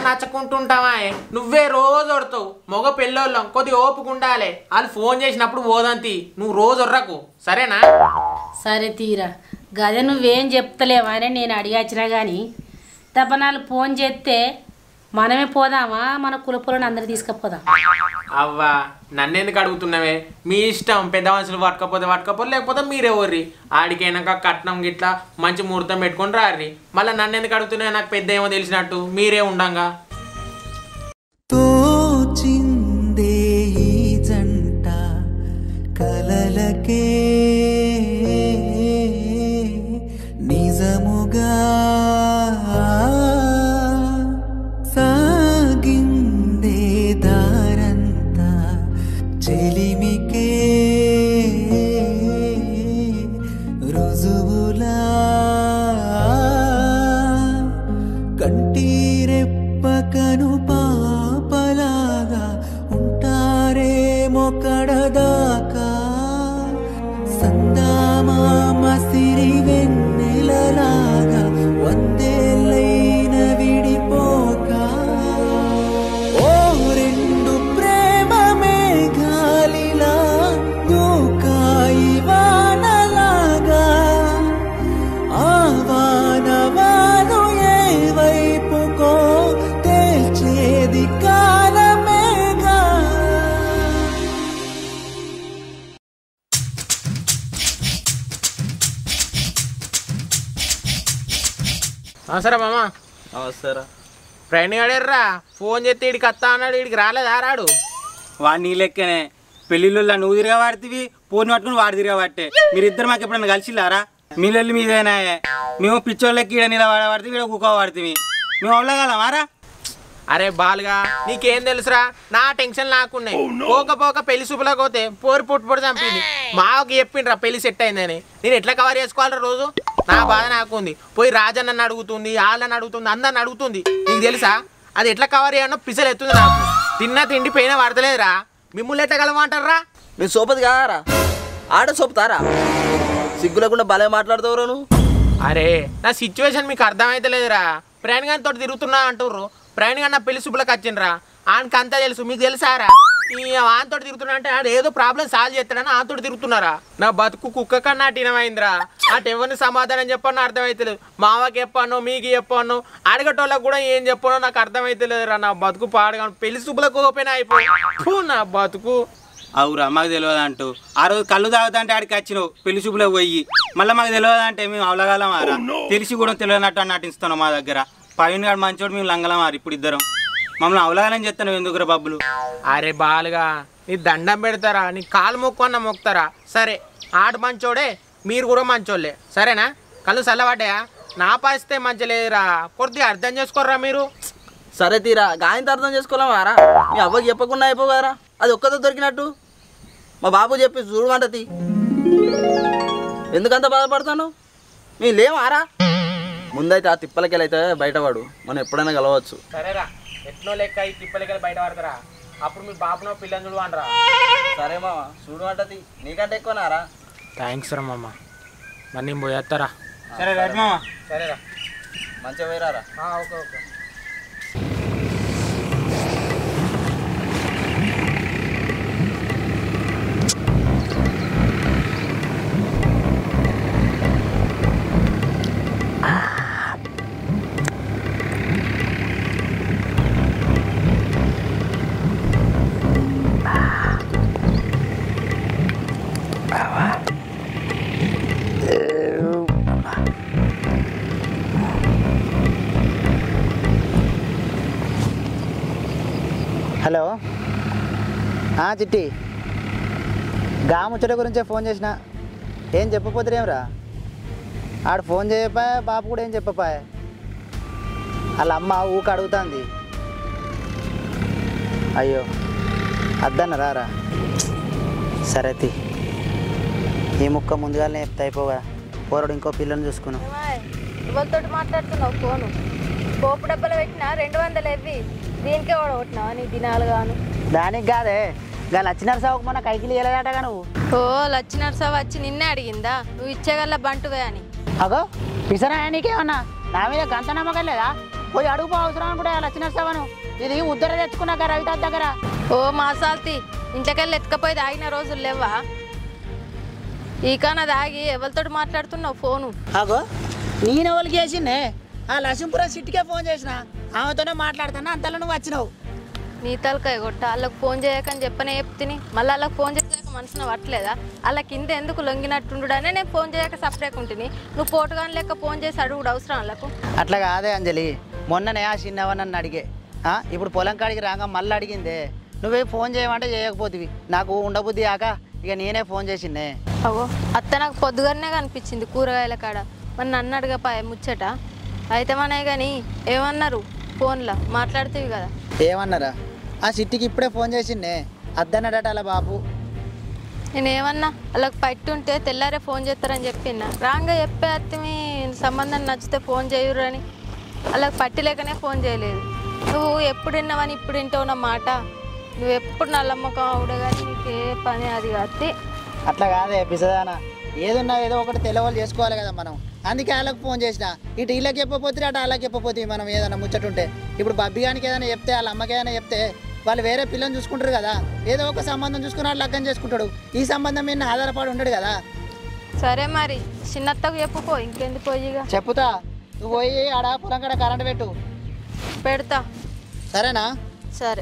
నచ్చకుంటుంటావా? నువ్వే రోజు వడతావు. మగ పెళ్ళోళ్ళం కొద్ది ఓపుకుండాలి. వాళ్ళు ఫోన్ చేసినప్పుడు పోదంతి. నువ్వు రోజు వర్రకు సరేనా? సరే తీరా గదే నువ్వేం చెప్తలేవా అని నేను అడిగచ్చినా కానీ తప్పనాలు ఫోన్ చేస్తే మనమే పోదామా మన కులపులను అందరు తీసుకుపోదాం? అవ్వా నన్నెందుకు అడుగుతున్నావే? మీ ఇష్టం. పెద్ద మనుషులు పట్టుకపోతే లేకపోతే మీరే వర్రి. ఆడికైనాక కట్నం గిట్లా మంచి ముహూర్తం పెట్టుకొని రారి. మళ్ళీ నన్నెందుకు అడుగుతున్నావు? నాకు పెద్ద ఏమో తెలిసినట్టు మీరే ఉండంగా. తోచిందే ఈ జంట కలలకే నిజముగా సాగిందే దారంతా చెలిమికే రుజువులా కంటిరెప్పకను పాపలాగా ఉంటారేమో కడదాకా సందామామ సిరి వెన్నెలలాగా వందేళ్ళైన విడిపోక ఓ రెండు ప్రేమ మేఘాలిలా దూకాయి వానలాగా ఆ వానవాను ఏ వైపుకో తేల్చేది కాలమేగా. సరే మామా. నమస్తేరా. ఫ్రెండ్ అడర్రా ఫోన్ చేస్తే ఇడికి వస్తా అన్నాడు. ఇడికి రాలేదా? రాడు. వాడు నీ లెక్కనే పెళ్ళిళ్ళ నువ్వు తిరగబడితే ఫోన్ పట్టుకుని వాడు తిరగబట్టే. మీరిద్దరు మాకు ఎప్పుడన్నా కలిసిల్లారా? మీళ్ళొల్లి మీదేనా? మేము పిచ్చోళ్ళకి ఈడ నిలబడబడితే ఈడ కూకోబడితే మేము అవ్వగలమారా? అరే బాలుగా నీకేం తెలుసురా? నా టెన్షన్ నాకున్నాయి. పోక పెళ్లి చూపులకు పోతే పోరు పొట్టు చంపింది. మాకు చెప్పిండ్రా పెళ్లి సెట్ అయిందని. నేను ఎట్లా కవర్ చేసుకోవాలరా రోజు? నా బాధ నాకుంది. పోయి రాజన్నని అడుగుతుంది, వాళ్ళని అడుగుతుంది, అందరిని అడుగుతుంది. నీకు తెలుసా అది ఎట్లా కవర్ చేయనో పిసలు ఎత్తుంది నాకు. తిన్నా తిండి పైన పడతలేదురా. మిమ్మల్ని ఎట్టగలమంటారా? మీరు సోపతి కారా? ఆడ సోపుతారా? సిగ్గు లేకుండా భలే మాట్లాడుతావురా నువ్వు. అరే నా సిచ్యువేషన్ మీకు అర్థమైతలేదురా. ప్రయాణ్ గారితో తిరుగుతున్నా అంటుర్రు. ప్రయాణ్ గారు నా పెళ్లి శుభ్లకు వచ్చిండ్రా. ఆయనకి అంతా తెలుసు. మీకు తెలుసారా? ఈ ఆంతో తిరుగుతున్నా అంటే ఆడు ఏదో ప్రాబ్లం సాల్వ్ చేస్తాడని ఆంతో తిరుగుతున్నారా? నా బతుకు కుక్క కన్నా టీనమైందిరా. అటు ఎవరిని సమాధానం చెప్పానో అర్థమైతలేదు. మావకి చెప్పాను, మీకు చెప్పాను, అడగటోళ్ళకి కూడా ఏం చెప్పానో నాకు అర్థమైతలేదురా. నా బతుకు పాడగా పెళ్లి శుభ్లకు ఓపెన్ అయిపోయి నా బతుకు. అవురా మాకు తెలియదు అంటూ ఆ రోజు కళ్ళు తాగుతా అంటే ఆడికి వచ్చినావు పెళ్లి చూపులో పోయి. మళ్ళీ మాకు తెలియదు అంటే మేము అవలగలమారా? తెలిసి కూడా తెలియనట్టు అని నటిస్తున్నాం మా దగ్గర. పైన గారు మంచోడు, మేము లంగలమారు. ఇప్పుడు ఇద్దరం మమ్మల్ని అవలగాలని చెప్తాను ఎందుకురా బబ్బులు? అరే బాలుగా నీ దండం పెడతారా? నీ కాలు మొక్కున్న మొక్కుతారా? సరే ఆడు మంచోడే, మీరు కూడా మంచోళ్ళే సరేనా? కళ్ళు చల్లబడ్డాయా? నా పరిస్థితే మంచి లేదురా. కొద్దిగా అర్థం చేసుకోర్రా మీరు. సరే తీరా గాయంతో అర్థం చేసుకోలేమారా? మీ అవ్వకి చెప్పకుండా అయిపోగారా? అది ఒక్కతో దొరికినట్టు మా బాబు చెప్పి చూడమంటది. ఎందుకంత బాధపడతాను? మీ లేవారా? ముందైతే ఆ తిప్పలకెళ్ళైతే బయటపడు. మనం ఎప్పుడైనా కలవచ్చు. సరేరా ఎట్నో లెక్క ఈ తిప్పలకెళ్ళి బయట పడతారా? అప్పుడు మీ బాబునో పిల్లని చూడు అనరా. సరే మామ చూడమంటది. నీకంటే ఎక్కువనారా? థ్యాంక్స్ రా మామ. మరి నేను పోయేస్తారా? సరే రైట్ మామ. సరేరా మంచిగా పోయిరారా? Okay okay. హలో చిట్టి, గా ముచ్చట గురించే ఫోన్ చేసిన. ఏం చెప్పపోతురేమ్రా? ఆడు ఫోన్ చేయపాయే, బాపు కూడా ఏం చెప్పపాయే. వాళ్ళ అమ్మ ఊక అడుగుతుంది. అయ్యో అద్దన్న రారా. సరే తీ, ఈ ముక్క ముందుగానే చెప్తే అయిపోగా. పోరడు ఇంకో పిల్లని చూసుకున్నావు. ఎవరితో మాట్లాడుతున్నావు? ఫోను పోపు డబ్బలు పెట్టినా 200 ఇవ్వి. దీనికే ఓడగొట్టినావా నీ దినాలు గాను? దానికి కాదే, గా లచ్చినరసావుకు మొన్న కైకిలి వెళ్ళలేదటగా నువ్వు. ఓ లచ్చినరసావు వచ్చి నిన్నే అడిగిందా నువ్వు ఇచ్చేగల బంటువే అని? అగో పిసరా నీకేమన్నా నా మీద గంత నమ్మకం లేదా? పోయి అడుగు అవసరం కూడా లక్ష్మీనరసవను ఇది ఉద్దర తెచ్చుకున్నాక రవితాత్ దగ్గర. ఓ మాసాల్తి ఇంట్లోకెళ్ళి ఎత్తుకపోయి తాగిన రోజులు లేవా? ఈకాన తాగి ఎవరితోటి మాట్లాడుతున్నావు ఫోను? అగో నేను వాళ్ళకి చేసిండే ఆ లక్ష్మీపురం సిటీకే ఫోన్ చేసిన ఆమెతోనే మాట్లాడుతున్నా అంతలో నువ్వు వచ్చినావు. నీ తలకాయ కొట్ట వాళ్ళకి ఫోన్ చేయకని చెప్పనే చెప్తిని, మళ్ళీ వాళ్ళకి ఫోన్ చేయక మనసున పట్టలేదా? వాళ్ళ కింద ఎందుకు లొంగినట్టుండుడనే నేను ఫోన్ చేయక సపరేట్ ఉంటుంది. నువ్వు పోటుగాని లెక్క ఫోన్ చేసి అడుగుడు అవసరం వాళ్ళకు? అట్లా కాదే అంజలి, మొన్ననే ఆ చిన్నవ నన్ను అడిగే ఇప్పుడు పొలం కాడికి రాగా మళ్ళీ అడిగిందే నువ్వే ఫోన్ చేయమంటే చేయకపోతివి. నాకు ఉండబుద్ధి కాక ఇక నేనే ఫోన్ చేసిండే. అవో అత్త నాకు పొద్దుగానే కనిపించింది కూరగాయల కాడ. మరి నన్ను అడగపాయ ముచ్చట అయితే మనయ్య కానీ ఏమన్నారు ఫోన్లో మాట్లాడుతేవి కదా? ఏమన్నారా? ఆ సిటీకి ఇప్పుడే ఫోన్ చేసిండే అద్దన్నాడట అలా బాబు. నేనేమన్నా వాళ్ళకి పట్టి ఉంటే తెల్లారే ఫోన్ చేస్తారని చెప్పిన రాంగా చెప్పే అత్తిమి సంబంధం నచ్చితే ఫోన్ చేయురు అని. వాళ్ళకి పట్టి లేకనే ఫోన్ చేయలేదు. నువ్వు ఎప్పుడు విన్నావని ఇప్పుడు వింటావు నా మాట. నువ్వు ఎప్పుడు నల్లమ్మకం అవుడే కానీ నీకు ఏ పని అది అత్తి. అట్లా కాదే పిసదానా, ఏదున్నా ఏదో ఒకటి తెలవాళ్ళు చేసుకోవాలి కదా మనం. అందుకే వాళ్ళకి ఫోన్ చేసిన. ఇటు వీళ్ళకి చెప్పపోతే అటు వాళ్ళకి చెప్పపోతే మనం ఏదైనా ముచ్చటుంటే. ఇప్పుడు బబ్బి గానికి ఏదైనా చెప్తే వాళ్ళ అమ్మకి ఏదైనా చెప్తే వాళ్ళు వేరే పిల్లని చూసుకుంటారు కదా. ఏదో ఒక సంబంధం చూసుకుని వాళ్ళు లగ్గం చేసుకుంటాడు. ఈ సంబంధం మీద ఆధారపడి ఉండడు కదా. సరే మరి చిన్నత్తకు చెప్పుకో ఇంకెందుకు పోయిగా. చెప్పుతా, నువ్వు పోయి ఆడ పొలం కాడ కరెంట్ పెట్టు. పెడతా. సరేనా? సరే.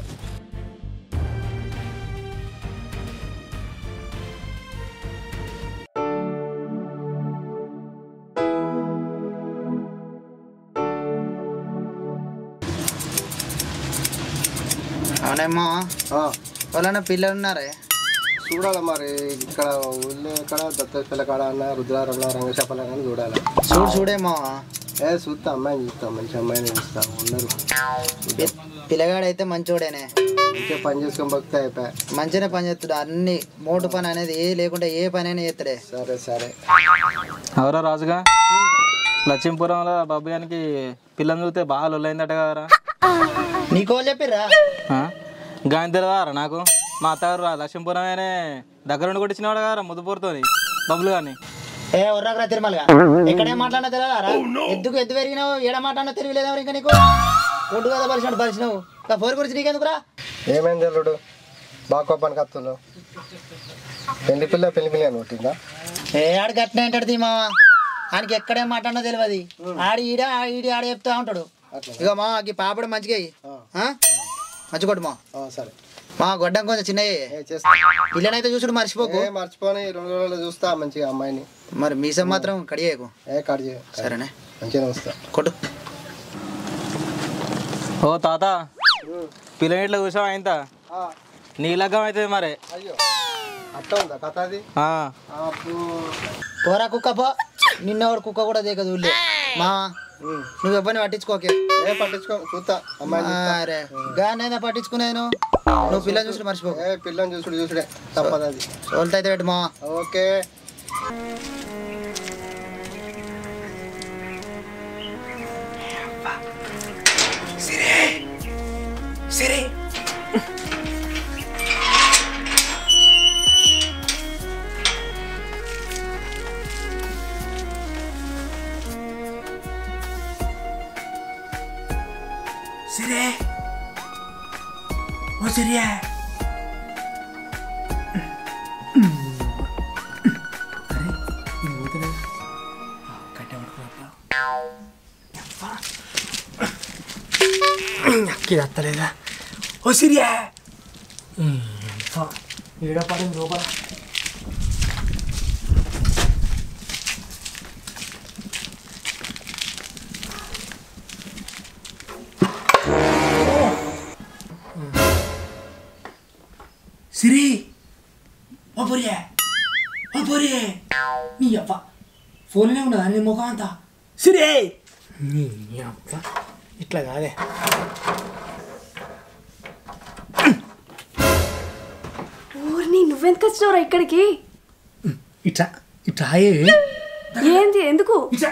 అవునేమ్మా, వాళ్ళన్న పిల్లలు ఉన్నారే? చూడాలి మరి ఇక్కడ ఊళ్ళో ఎక్కడ దత్తపల్లి కాడ అన్న రుద్రారంలో రంగశాపల కానీ చూడాలి. చూడేమో చూస్తా, అమ్మాయిని చూస్తాం, మంచి అమ్మాయిని చూస్తాం. ఉన్నారు పిల్లగాడైతే మంచోడేనే, మంచిగా పని చేసుకొని బతికితే అయిపోయా. మంచిగానే పని చేస్తాడు. అన్ని మోటు పని అనేది ఏ లేకుండా ఏ పని అయినా చేస్తాడే. సరే సరే. ఎవరా రాజుగా లక్ష్మీపురంలో బాబుగానికి పిల్లని చూస్తే బాగా లొల్లైందట కదరా? నీకో చెప్పిర్రా? గాని తెలియదారా నాకు? మా అత్తగారు లక్ష్మీపురమేనే దగ్గర నుండి కొట్టించినవాడు కదా ముద్దుపూరుతోని బబ్బులు కానీ. ఏ ఉర్రాకరా తిరుమలగా, ఎక్కడేం మాట్లాడినా తెలియదారా? ఎద్దు పెరిగినావు, ఏడ మాట్లాడినా తెలియలేదా ఇంకా నీకు? ఒడ్డు కదా పరిచినట్టు పరిచినావు. ఫోర్ గురించి నీకెందుకురా? ఏమైంది అల్లుడు బాగా కోపానికి వస్తుందో? పెళ్లి పిల్ల అని కొట్టిందా? ఏ ఆడు గట్టిన అంటాడు మా ఆయనకి ఎక్కడేం మాట్లాడినా తెలియదు. ఆడి ఆడ చెప్తా ఉంటాడు. ఇక మా ఈ పాపడు మంచిగా మంచి కొట్టు మా. సరే మా గొడ్డం కొంచెం చిన్నయ్యే పిల్లనైతే చూసుడు మర్చిపోకు. మర్చిపోని 2 రోజుల్లో చూస్తా మంచిగా అమ్మాయిని. మరి మీసం మాత్రం కడిగేకు. కట్ చేయ. సరేనే, మంచిగా వస్తా. కొట్టు. ఓ తాత, పిల్లని ఇట్లా చూసావా ఇంత నీ లగ్గం అవుతుంది మరి. అయ్యో అట్లా ఉందా కథ అది? పోరా కుక్క పో, నిన్నవాడు కుక్క కూడా దేకదు ఊళ్ళో. మా నువ్వు ఎవరిని పట్టించుకోకే. పట్టించుకో, చూస్తా అమ్మాయి. గానైనా పట్టించుకునేది నువ్వు పిల్లని చూసి మర్చిపో. పిల్లని చూసుడే తప్పదు అది. సోల్ట్ అయితే పెట్టు మా. ఓకే. సరే సరే ఓ సరియా అక్కి అత్తలేదా? ఓ సిరియా ఏడ పడింది లోపల. సిరి ఓ పొరియే నీ అప్ప ఫోన్లో ఉండదా నీ ముఖం అంతా? సిరే నీ అప్ప ఇట్లా కాదే. ఊరిని నువ్వెందుకు వచ్చినావురా ఇక్కడికి? ఇట్లా ఏంది ఎందుకు?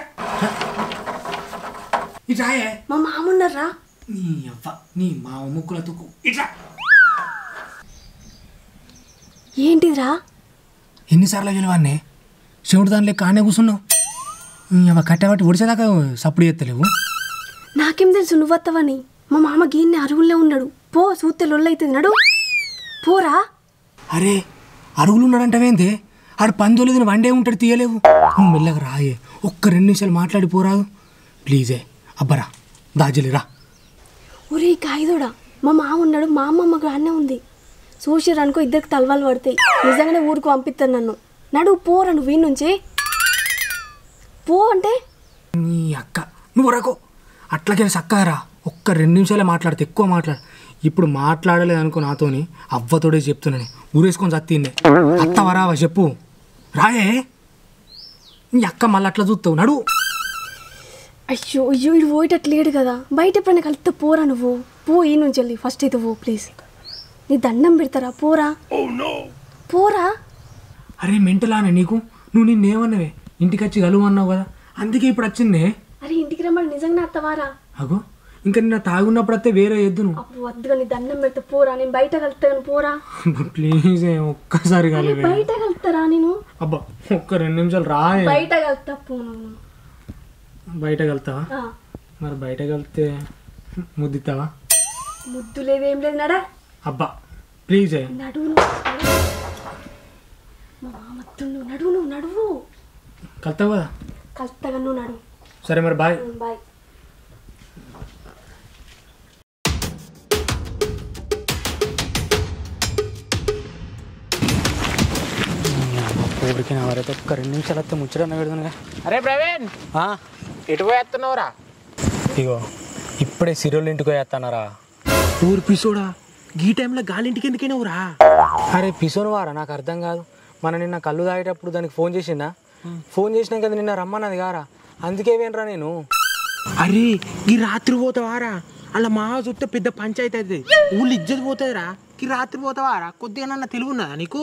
ఇట్లా మా మామున్నారా? నీ అవ్వ నీ మావ ముక్కుల తుక్కు. ఇట్లా ఏంటిదిరా? ఎన్నిసార్లు పిలవాన్ని శివుడు దాని లెక్క ఆనే కూర్చున్నావు. అవ కట్టబట్టి ఒడిసేదాకా సప్పుడు చేస్తలేవు. నాకేం తెలుసు నువ్వత్తవని. మా మామ గీన్ని అరుగుల్లో ఉన్నాడు. పో చూస్తే లొల్లైతుంది. నడు పోరా. అరే అరుగులున్నాడంటవేందే? ఆడు పందోలేదు వండే ఉంటాడు, తీయలేవు. నువ్వు మెల్లగా రాయే, ఒక్క 2 నిమిషాలు మాట్లాడిపోరాదు ప్లీజే. అబ్బరా దాజలిరా. ఒరే కాయిదోడా, మా మామ ఉన్నాడు, మా అమ్మమ్మకు అన్నే ఉంది. చూసిరనుకో ఇద్దరికి తలవాలు పడతాయి. నిజంగానే ఊరికి పంపిస్తాను నన్ను. నడు పోరా నువ్వు వీడి నుంచి. పో అంటే నీ అక్క నువ్వు రకో అట్లాగే సక్కారా. ఒక్క 2 నిమిషాలే మాట్లాడితే, ఎక్కువ మాట్లాడు. ఇప్పుడు మాట్లాడలేదు అనుకో నాతోని, అవ్వతోడే చెప్తున్నాను. ఊరేసుకొని చత్తిండే. అత్తవరావా చెప్పు, రాయే. నీ అక్క మళ్ళీ అట్లా చూస్తావు. నడు. అయ్యో అయ్యో ఇడు పోయేటట్టు లేడు కదా. బయట ఎప్పుడైనా కలిస్తే పోరా నువ్వు. పో ఈ నుంచి వెళ్ళి ఫస్ట్ అయితే పో ప్లీజ్. నీ దండం పెడతారా, పోరా పోరా. అరే మెంటలానే నీకు? నువ్వు నిన్నేమన్నావే? ఇంటికి వచ్చి కలువు అన్నావు కదా, అందుకే ఇప్పుడు వచ్చిందే. అరే ఇంటికి రమ్మని నిజంగా అత్తవారా? అగో ఇంకా నిన్న తాగున్నప్పుడు వస్తే వేరే ఎద్దును. అప్పుడు వద్దుగా నీ దండం పెడితే పోరా. నేను బయట కలుస్తాను పోరా. ప్లీజ్ ఒక్కసారి కలవే. బయట కలుస్తారా నేను? అబ్బా ఒక్క 2 నిమిషాలు రాయే. బయట కలుతా పోను. బయట కలుతావా? మరి బయట కలితే ముద్దిస్తావా? ముద్దు లేదేం లేదు. నడా. అబ్బా ప్లీజ్ నడువు. నడువు నువ్వు నడువు. కలుతావు కదా? కలుస్తాగా నువ్వు నడువు. సరే మరి బాయ్. బాయ్. ఊరికి నా వరైతే ఒక్క 2 నిమిషాలు వస్తే ముచ్చట పెడతానుగా. అరే ప్రవీణ్, ఎటు పోయేస్తున్నావురా? ఇగో ఇప్పుడే సిరోళ్ళ ఇంటికి పోయేస్తున్నారా. ఊరు పిసోడా, ఈ టైంలో గాలింటికి ఎందుకైనావురా? అరే పిసోను వారా, నాకు అర్థం కాదు. మన నిన్న కళ్ళు తాగేటప్పుడు దానికి ఫోన్ చేసిందా? ఫోన్ చేసినాం కదా నిన్న రమ్మన్నది కారా, అందుకే వేనరా నేను. అరే ఈ రాత్రి పోతావారా? అలా మా చూస్తే పెద్ద పంచాయతీ అవుతుంది, ఊళ్ళు ఇజ్జత్ పోతుందిరా. ఈ రాత్రి పోతావారా? కొద్దిగా నన్న తెలివి ఉన్నదా నీకు?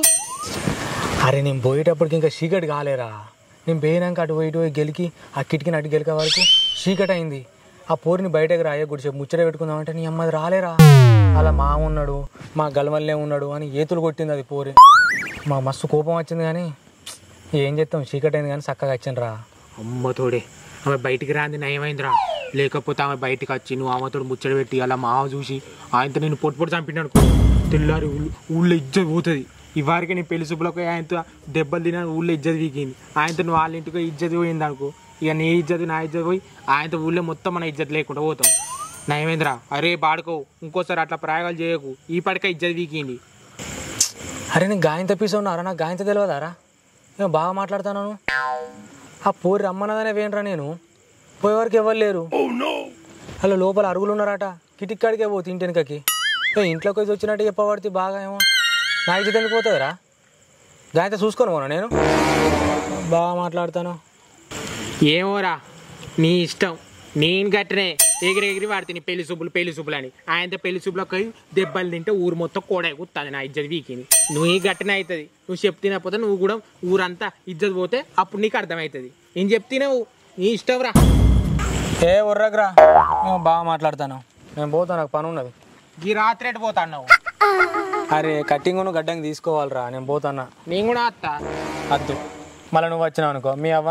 అరే నేను పోయేటప్పటికి ఇంకా చీకటి కాలేరా. నేను పోయినాక అటు పోయి గెలికి ఆ కిటికీని అటు గెలికే వరకు చీకటి అయింది. ఆ పోరిని బయటకు రాయే గుడిసేపు ముచ్చట పెట్టుకుందామంటే నీ అమ్మది రాలేరా. అలా మా ఉన్నాడు, మా గలమల్లే ఉన్నాడు అని ఏతులు కొట్టింది అది పోరి. మా మస్తు కోపం వచ్చింది, కానీ ఏం చేస్తాం, చీకటి అయింది కానీ చక్కగా వచ్చిండ్రా. అమ్మతోడే ఆమె బయటికి రాంది నయమైందిరా. లేకపోతే ఆమె బయటికి వచ్చి నువ్వు ఆమెతోడు ముచ్చట పెట్టి అలా మావ చూసి ఆయనతో నేను పొట్టు చంపినాను అనుకో, తెల్లారి ఊళ్ళో ఇజ్జత్ పోతుంది. ఇవారికి నీ పెళ్లి శుభ్రకు ఆయనతో దెబ్బలు తిన ఊళ్ళో ఇజ్జత్ వీకింది. ఆయనతో నువ్వు వాళ్ళ ఇంటికి ఇజ్జత్ పోయింది అనుకో, ఇక నీ ఇజ్జత్ నా ఇజ్జత్ పోయి ఆయనతో ఊళ్ళో మొత్తం మన ఇజ్జత్ లేకుండా పోతాం. నయమేంద్రా, అరే బాడుకో, ఇంకోసారి అట్లా ప్రయోగాలు చేయకు. ఈ పడక ఇజ్జత్ వీకింది. అరే నేను గాయంత పీస ఉన్నారా? నాకు గాయంత తెలియదారా? నేను బాగా మాట్లాడుతున్నాను. ఆ పోరి రమ్మన్నదనే వేనరా నేను. పోయేవారికి ఎవరు లేరు. అలా లోపల అరుగులు ఉన్నారట, కిటిక్కాడికే పోతే ఇంటి వెనకకి. ఇంట్లోకి వచ్చి వచ్చినట్టు చెప్పబడితే బాగా ఏమో నా ఇజ్జత్ ఎందుకు పోతుందిరా? గాయంత చూసుకొని పోనా నేను? బాగా మాట్లాడతాను. ఏమోరా నీ ఇష్టం. నేను గట్టనే ఎగిరెగిరి వాడితే పెళ్లి శుభ్రులు అని ఆయనతో పెళ్లి శుభ్రులకు దెబ్బలు తింటే ఊరు మొత్తం కూడా కుత్తాది నా ఇజ్జత్ వీకిని. నువ్వు ఈ గట్టనే అవుతుంది. నువ్వు చెప్తినపోతే నువ్వు కూడా ఊరంతా ఇజ్జత్ పోతే అప్పుడు నీకు అర్థమవుతుంది. నేను చెప్తినావు, నీ ఇష్టం రా. ఏ ఉర్రకురా, నేను బాగా మాట్లాడతాను. నేను పోతాను, నాకు పని ఉన్నది. ఈ రాత్రి ఎటు పోతాను? అరే కట్టింగును గడ్డంకి తీసుకోవాలిరా, నేను పోతానా. నేను కూడా అత్త అద్దు, మళ్ళీ నువ్వు వచ్చినావు అనుకో, మీ అవ్వ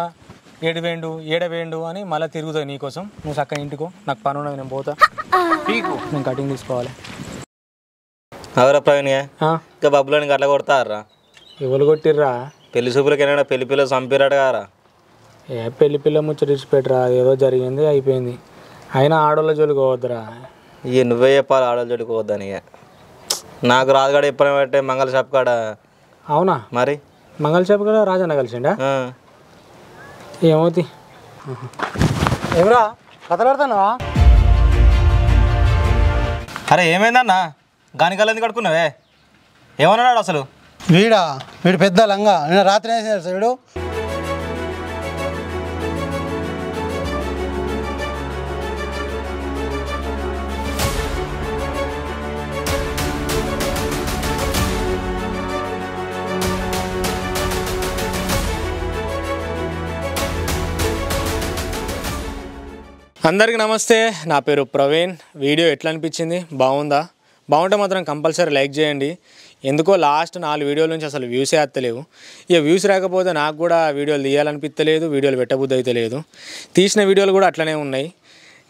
ఏడవేండు అని మళ్ళీ తిరుగుతావు నీకోసం. నువ్వు చక్కగా ఇంటికో, నాకు పని ఉన్నది, నేను పోతా. నేను కటింగ్ తీసుకోవాలి. అవరా ప్రవీణ్ ఇంకా బబ్బులని గట్ల కొడతారా? ఎవరు కొట్టిర్రా? పెళ్లి చూపులకైనా పెళ్లి పిల్లలు చంపిరాడు కారా? ఏ పెళ్లి పిల్ల ముచ్చటిచ్చి పెట్టరా, ఏదో జరిగింది అయిపోయింది. అయినా ఆడోళ్ళ జోలికి పోవద్దురా. ఇక నువ్వే చెప్పాలి ఆడోళ్ళ జోలికి పోవద్దని. నాకు రాజుగాడ ఎప్పుడైనా పెట్టే మంగళ షాప్ కాడ. అవునా? మరి మంగళ షాప్ కాడ రాజన్న కలిసిండా? ఏమవుతుంది? ఏమరా కథలాడుతున్నావా? అరే ఏమైందన్నా గానికల్ ఎందుకు కడుక్కున్నావే? ఏమన్నాడు అసలు? వీడు పెద్ద లంగా. నేను రాత్రి వేసినాడు సార్ వీడు. అందరికీ నమస్తే, నా పేరు ప్రవీణ్. వీడియో ఎట్లా అనిపించింది? బాగుందా? బాగుంటే మాత్రం కంపల్సరీ లైక్ చేయండి. ఎందుకో లాస్ట్ 4 వీడియోల నుంచి అసలు వ్యూసే వస్తలేవు. ఇక వ్యూస్ రాకపోతే నాకు కూడా వీడియోలు తీయాలనిపించలేదు, వీడియోలు పెట్టబుద్ధి అయితే లేదు. తీసిన వీడియోలు కూడా అట్లనే ఉన్నాయి.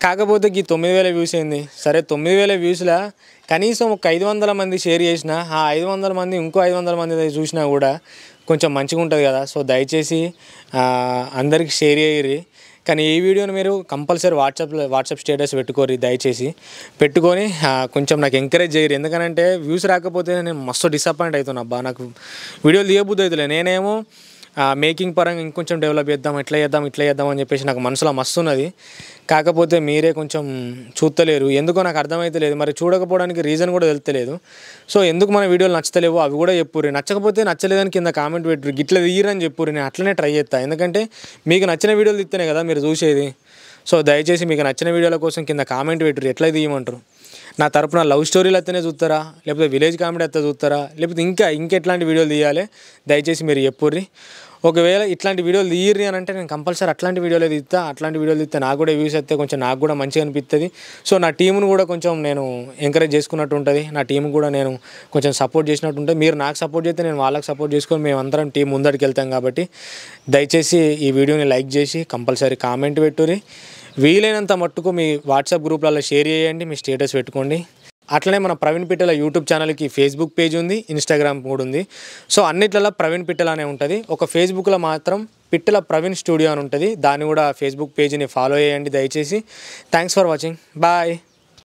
కాకపోతే ఈ 9,000 వ్యూస్ ఏంది? సరే 9,000 వ్యూస్లో కనీసం ఒక 500 మంది షేర్ చేసినా ఆ 500 మంది ఇంకో 500 మంది చూసినా కూడా కొంచెం మంచిగా ఉంటుంది కదా. సో దయచేసి అందరికి షేర్ చేయరి. కానీ ఈ వీడియోని మీరు కంపల్సరీ వాట్సాప్ స్టేటస్ పెట్టుకోరి, దయచేసి పెట్టుకొని కొంచెం నాకు ఎంకరేజ్ చేయరు. ఎందుకంటే వ్యూస్ రాకపోతే నేను మస్తు డిసప్పాయింట్ అవుతున్నా. అబ్బా నాకు వీడియోలు తీయబుద్ధి అవుతులే. నేనేమో మేకింగ్ పరంగా ఇంకొంచెం డెవలప్ చేద్దాం, ఇట్లా చేద్దాం అని చెప్పేసి నాకు మనసులో మస్తు ఉన్నది. కాకపోతే మీరే కొంచెం చూస్తలేరు. ఎందుకో నాకు అర్థమవుతలేదు. మరి చూడకపోవడానికి రీజన్ కూడా తెలుస్తలేదు. సో ఎందుకు మన వీడియోలు నచ్చలేవు అవి కూడా చెప్పుర్రి. నచ్చకపోతే నచ్చలేదని కింద కామెంట్ పెట్టుర్రి, గిట్ల తీయరని చెప్పుర్రి. నేను అట్లనే ట్రై చేస్తాను. ఎందుకంటే మీకు నచ్చిన వీడియోలు తీస్తేనే కదా మీరు చూసేది. సో దయచేసి మీకు నచ్చిన వీడియోల కోసం కింద కామెంట్ పెట్టుర్రి, ఎట్లా తీయమంటారు. నా తరపున లవ్ స్టోరీలు అయితేనే చూస్తారా, లేకపోతే విలేజ్ కామెడీ అయితే చూస్తారా, లేకపోతే ఇంకెట్లాంటి వీడియోలు తీయాలి దయచేసి మీరు చెప్పుర్రి. ఒకవేళ ఇట్లాంటి వీడియోలు తీయర్రి అని అంటే నేను కంపల్సరీ అట్లాంటి వీడియోలు తీస్తా. అట్లాంటి వీడియోలు తీస్తే నాకు కూడా వ్యూస్ అయితే కొంచెం నాకు కూడా మంచిగా అనిపిస్తుంది. సో నా టీంను కూడా కొంచెం నేను ఎంకరేజ్ చేసుకున్నట్టు ఉంటుంది. నా టీం కూడా నేను కొంచెం సపోర్ట్ చేసినట్టు ఉంటుంది. మీరు నాకు సపోర్ట్ చేస్తే నేను వాళ్ళకి సపోర్ట్ చేసుకొని మేమందరం టీం ముందడికి వెళ్తాం. కాబట్టి దయచేసి ఈ వీడియోని లైక్ చేసి కంపల్సరీ కామెంట్ పెట్టుర్రి. వీలైనంత మట్టుకు మీ వాట్సాప్ గ్రూప్లలో షేర్ చేయండి, మీ స్టేటస్ పెట్టుకోండి. అట్లనే మన ప్రవీణ్ పిట్టల యూట్యూబ్ ఛానల్కి ఫేస్బుక్ పేజ్ ఉంది, ఇన్స్టాగ్రామ్ కూడా ఉంది. సో అన్నిట్లలో ప్రవీణ్ పిట్టల అనే ఉంటుంది. ఒక ఫేస్బుక్లో మాత్రం పిట్టల ప్రవీణ్ స్టూడియో అని ఉంటుంది. దాన్ని కూడా ఫేస్బుక్ పేజ్ని ఫాలో చేయండి దయచేసి. Thanks for watching. బాయ్.